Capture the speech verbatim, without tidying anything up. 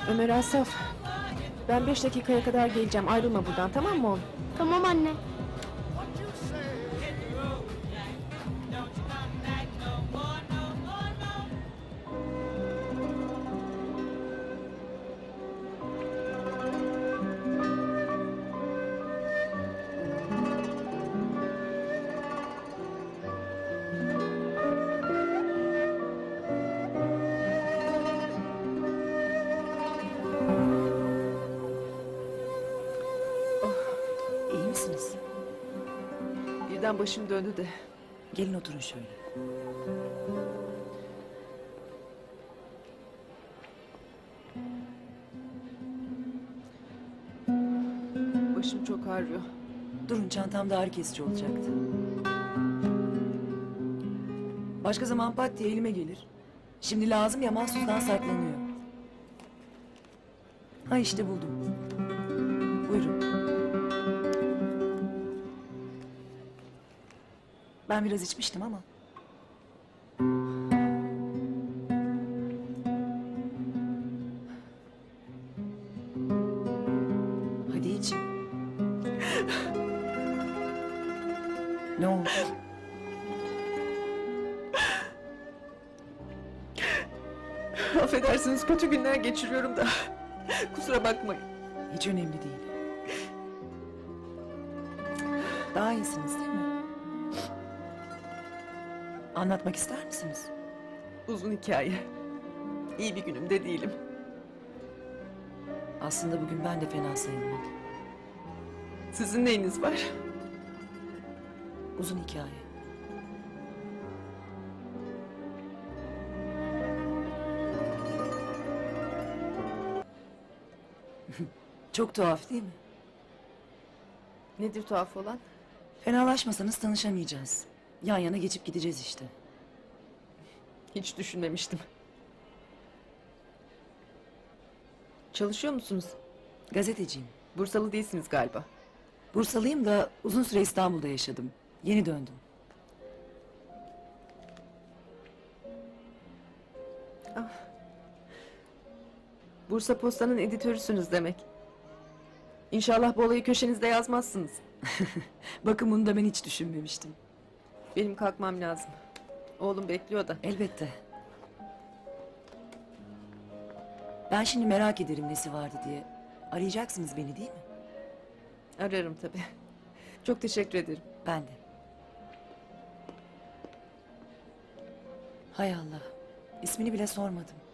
Ömer Asaf, ben beş dakikaya kadar geleceğim. Ayrılma buradan, tamam mı oğlum? Tamam anne. İyi misiniz? Birden başım döndü de. Gelin oturun şöyle. Başım çok ağrıyor. Durun, çantamda ağrı kesici olacaktı. Başka zaman pat diye elime gelir. Şimdi lazım ya, mahsustan saklanıyor. Ha işte buldum. Buyurun. Ben biraz içmiştim ama. Hadi için. Ne oldu? Affedersiniz, kötü günler geçiriyorum da. Kusura bakmayın. Hiç önemli değil. Daha iyisiniz değil mi? Anlatmak ister misiniz? Uzun hikaye. İyi bir günümde değilim. Aslında bugün ben de fena sayılmam. Sizin neyiniz var? Uzun hikaye. Çok tuhaf değil mi? Nedir tuhaf olan? Fenalaşmasanız tanışamayacağız. Yan yana geçip gideceğiz işte. Hiç düşünmemiştim. Çalışıyor musunuz? Gazeteciyim. Bursalı değilsiniz galiba. Bursalıyım da uzun süre İstanbul'da yaşadım. Yeni döndüm. Bursa Posta'nın editörüsünüz demek. İnşallah bu olayı köşenizde yazmazsınız. Bakın bunu da ben hiç düşünmemiştim. Benim kalkmam lazım. Oğlum bekliyor da. Elbette. Ben şimdi merak ederim nesi vardı diye. Arayacaksınız beni değil mi? Ararım tabii. Çok teşekkür ederim. Ben de. Hay Allah. İsmini bile sormadım.